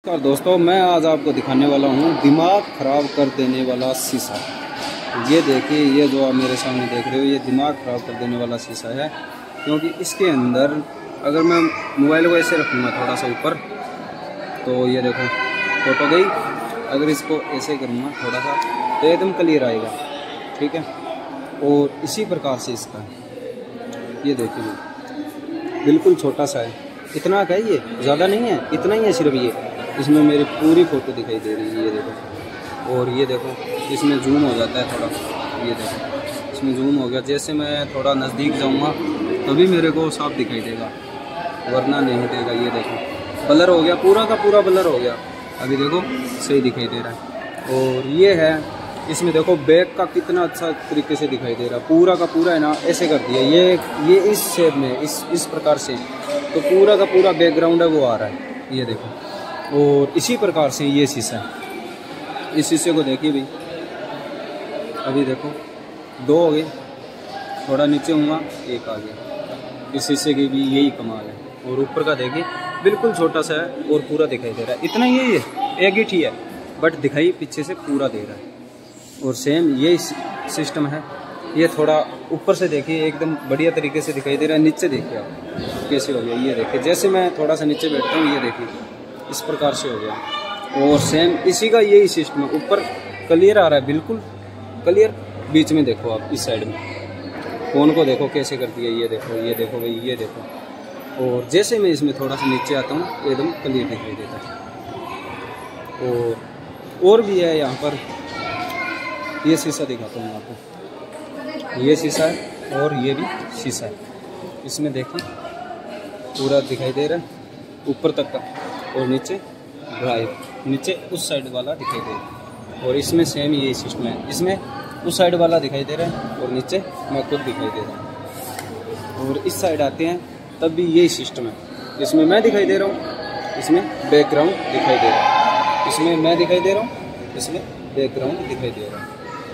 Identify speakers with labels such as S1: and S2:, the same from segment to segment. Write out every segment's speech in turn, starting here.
S1: नमस्कार दोस्तों, मैं आज आपको दिखाने वाला हूँ दिमाग ख़राब कर देने वाला शीशा। ये देखिए, ये जो आप मेरे सामने देख रहे हो, ये दिमाग ख़राब कर देने वाला शीशा है। क्योंकि इसके अंदर अगर मैं मोबाइल को ऐसे रखूँगा थोड़ा सा ऊपर, तो ये देखो फ़ोटो गई। अगर इसको ऐसे करूँगा थोड़ा सा तो एकदम क्लियर आएगा, ठीक है। और इसी प्रकार से इसका ये देखिए बिल्कुल छोटा सा है, इतना का है, ये ज़्यादा नहीं है, इतना ही है सिर्फ ये। इसमें मेरी पूरी फ़ोटो दिखाई दे रही है, ये देखो। और ये देखो इसमें जूम हो जाता है थोड़ा, ये देखो इसमें जूम हो गया। जैसे मैं थोड़ा नज़दीक जाऊँगा तभी मेरे को साफ दिखाई देगा, वरना नहीं देगा। ये देखो ब्लर हो गया, पूरा का पूरा ब्लर हो गया। अभी देखो सही दिखाई दे रहा है। और ये है, इसमें देखो बैक का कितना अच्छा तरीके से दिखाई दे रहा है, पूरा का पूरा है ना, ऐसे कर दिया ये इस शेप में, इस प्रकार से, तो पूरा का पूरा बैकग्राउंड है वो आ रहा है, ये देखो। और इसी प्रकार से ये शीशा है, इस शीशे को देखिए भाई, अभी देखो दो हो गए, थोड़ा नीचे होगा एक आ गया। इस शीशे की भी यही कमाल है। और ऊपर का देखिए बिल्कुल छोटा सा है और पूरा दिखाई दे रहा है, इतना ही है, एक ही ठीक है, बट दिखाई पीछे से पूरा दे रहा है। और सेम ये सिस्टम है, ये थोड़ा ऊपर से देखिए एकदम बढ़िया तरीके से दिखाई दे रहा है। नीचे देखिए आप कैसे हो गया, ये देखिए जैसे मैं थोड़ा सा नीचे बैठता हूँ, ये देखिए इस प्रकार से हो गया। और सेम इसी का यही सिस्टम है, ऊपर क्लियर आ रहा है, बिल्कुल क्लियर। बीच में देखो आप, इस साइड में फ़ोन को देखो कैसे कर दिया, ये देखो भाई, ये देखो। और जैसे मैं इसमें थोड़ा सा नीचे आता हूँ एकदम क्लियर दिखाई देता है। और भी है यहाँ पर, ये शीशा दिखाता हूँ आपको। ये शीशा है और ये भी शीशा है, इसमें देखिए पूरा दिखाई दे रहा है ऊपर तक का, और नीचे ड्राइव, नीचे उस साइड वाला दिखाई दे रहा है। और इसमें सेम यही सिस्टम है, इसमें उस साइड वाला दिखाई दे रहा है और नीचे मैं खुद दिखाई दे रहा हूँ। और इस साइड आते हैं तब भी यही सिस्टम है, इसमें मैं दिखाई दे रहा हूँ, इसमें बैकग्राउंड दिखाई दे रहा है, इसमें मैं दिखाई दे रहा हूँ, इसमें बैकग्राउंड दिखाई दे रहा है।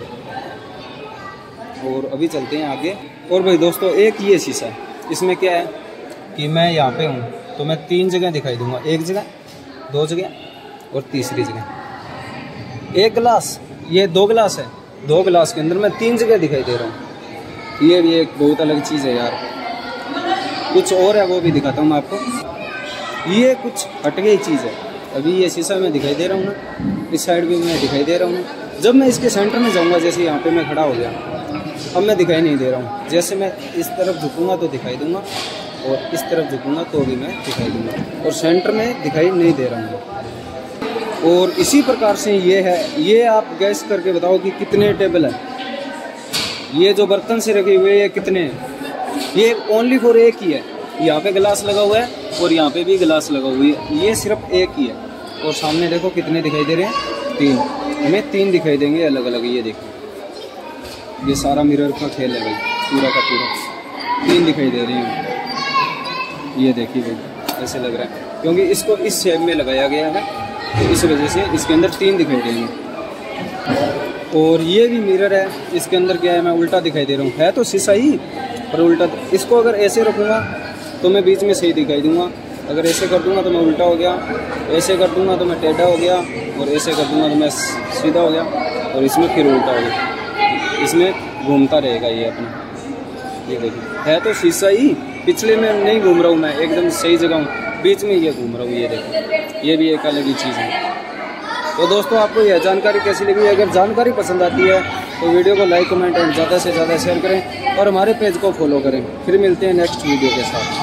S1: और अभी चलते हैं आगे। और भाई दोस्तों, एक ये शीशा है, इसमें क्या है कि मैं यहाँ पे हूँ तो मैं 3 जगह दिखाई दूंगा, 1 जगह, 2 जगह और तीसरी जगह। एक गिलास, ये 2 गिलास है, 2 गिलास के अंदर मैं 3 जगह दिखाई दे रहा हूँ। ये भी एक बहुत अलग चीज़ है यार। कुछ और है, वो भी दिखाता हूँ मैं आपको। ये कुछ हट गई चीज़ है। अभी ये शीशा मैं दिखाई दे रहा हूँ ना, इस साइड भी मैं दिखाई दे रहा हूँ। जब मैं इसके सेंटर में जाऊँगा, जैसे यहाँ पे मैं खड़ा हो गया, अब मैं दिखाई नहीं दे रहा हूँ। जैसे मैं इस तरफ झुकूँगा तो दिखाई दूंगा, और इस तरफ झुकूँगा तो भी मैं दिखाई दूंगा, और सेंटर में दिखाई नहीं दे रहा हूँ। और इसी प्रकार से ये है, ये आप गैस करके बताओ कि कितने टेबल है। ये जो बर्तन से रखे हुए ये कितने हैं? ये ओनली फॉर एक ही है। यहाँ पे गिलास लगा हुआ है और यहाँ पे भी गिलास लगा हुआ है, ये सिर्फ एक ही है। और सामने देखो कितने दिखाई दे रहे हैं, 3। हमें 3 दिखाई देंगे अलग अलग। ये देखो, ये सारा मिरर का खेल है भाई, पूरा का पूरा 3 दिखाई दे रहे हैं। ये देखिए भाई, ऐसे लग रहा है क्योंकि इसको इस शेप में लगाया गया है, तो इस वजह से इसके अंदर 3 दिखाई देंगे। और ये भी मिरर है, इसके अंदर क्या है, मैं उल्टा दिखाई दे रहा हूँ, है तो शीशा ही पर उल्टा। इसको अगर ऐसे रखूँगा तो मैं बीच में सही दिखाई दूंगा, अगर ऐसे कर दूंगा तो मैं उल्टा हो गया, ऐसे कर दूंगा तो मैं टेढ़ा हो गया, और ऐसे कर दूंगा तो मैं सीधा हो गया, और इसमें फिर उल्टा हो गया। इसमें घूमता रहेगा ये अपना। ये देखिए, है तो शीशा ही, पिछले में नहीं घूम रहा हूँ मैं, एकदम सही जगह हूँ, बीच में ये घूम रहा हूँ। ये देखो, ये भी एक अलग ही चीज़ है। तो दोस्तों, आपको यह जानकारी कैसी लगी? अगर जानकारी पसंद आती है तो वीडियो को लाइक, कमेंट और ज़्यादा से ज़्यादा शेयर करें, और हमारे पेज को फॉलो करें। फिर मिलते हैं नेक्स्ट वीडियो के साथ।